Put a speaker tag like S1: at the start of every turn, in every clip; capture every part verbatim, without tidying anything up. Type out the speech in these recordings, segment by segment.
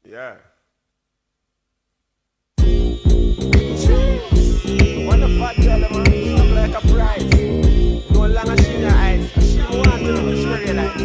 S1: Yeah. When the fat girl, man, look like a prize. No longer she in your eyes. She want to show your lights.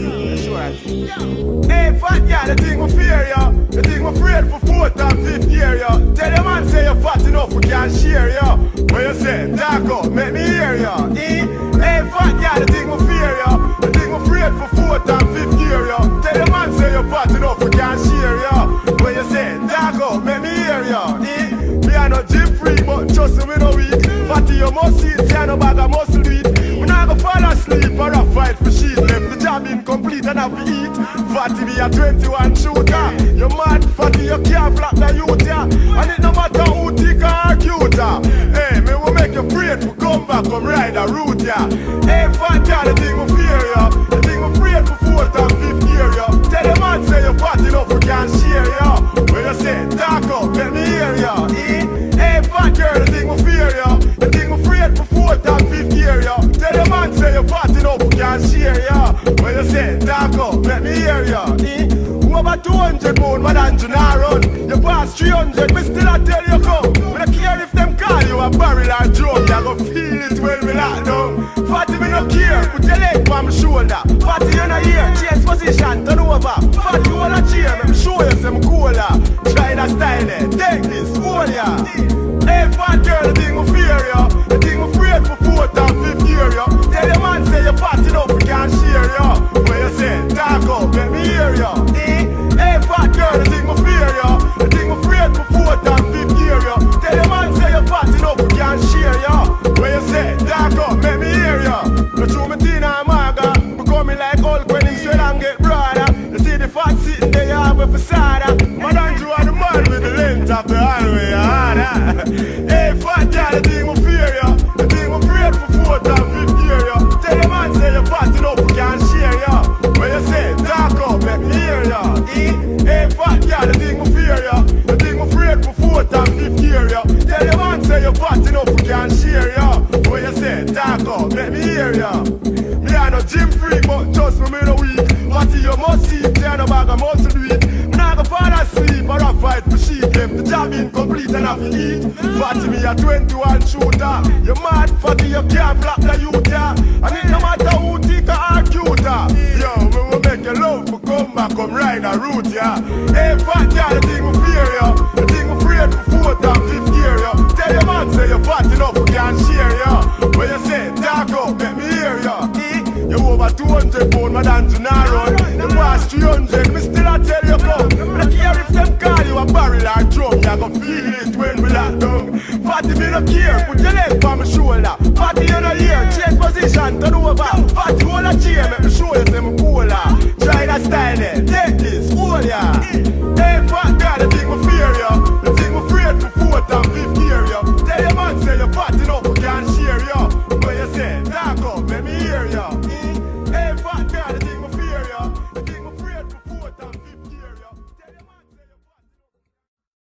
S1: Sure. Hey, fat girl, the thing we fear ya. The thing we afraid for fourth and fifth year ya. Tell your man say you're fat enough we can't share ya. When you say, dark up, make me hear ya. Eh? Hey, fat girl, the thing we fear ya. The thing we afraid for fourth and fifth year ya. Tell your man say you're fat enough we can't share ya. When you say, dark up, make me hear ya. Eh? Me a no gym freak, but trust me, no weak. Fatty, you must see it, say no bag of muscle do it. We not go fall asleep or a fight for shit. Left the job incomplete and have to eat. Fatty, be a twenty-one shooter. You mad, fatty, you can't block the youth, yeah. And it no matter who thick or cute, yeah. Hey, me will make you afraid to come back, come ride a route, yeah. Hey, fat yeah, the thing we fear, yeah. The thing we afraid for fourth and fifth year, yeah. Tell the man say you're fat enough, we can't share, yeah. When you say, dark up, let me hear, yeah. Hey, fat girl, the thing we fear, yeah. The thing we afraid for fourth and fifth year, yeah. Tell the man say you're fat enough, we can't share, yeah. When you say, dark up, let me hear, yeah. Over two hundred pound, but Anju not run. You pass three hundred, me still I tell you come. We don't care if them call you a barrel or drum. You go feel it when we lock down. Fatty me no care, put your leg on my shoulder. Fatty you no here, change position, turn over. Fatty you wanna cheer, let me show you some cooler. Try that style there, take this, hold ya. Hey fat girl, the thing we fear ya. The thing we afraid for fourth and fifth year ya. Tell your man say you're fat enough, we can't share ya. When you say, dark up, let me hear ya. Hey, fat girl, the thing we fear ya. The thing we afraid for fourth and fifth year ya. Tell your man say you're fat enough, we can't share ya. When you say, dark up, let me hear ya. No true me Tina and Marga. Me coming like Hulk when him sweat and get broader. You see the fat sitting there, you have a facade. But Anju are the man with the length of the highway, harder. Hey, fat girl, the thing we fear ya. The thing we afraid for fourth and fifth year ya. Tell your man say you're fat enough, we can't share ya. When you say, dark up, let me hear ya. Hey, fat girl, the thing we fear ya. The thing we afraid for fourth and fifth year ya. Tell your man say you're fat enough, we can't share ya. When you say, dark up, let me hear ya. Me a no gym freak, but just for me no weak. Fatty, you must see it, say no bag of muscle do it. Me not go fall asleep or a fight for sheep. Left the job incomplete and have to eat. Fatty, me a twenty-one shooter. You mad, fatty, you can't block the youth, yeah. And it no matter who thick or cute, yeah. Yo, me will make you love for come back, come ride a route, yeah. Hey, fat yeah, the thing we fear, yeah. The thing we afraid for fourth and fifth year, yeah. Tell your man say you're fat enough, we can't share, yeah. When you say, dark up, let me hear, yeah. You over two hundred pound, my Anju not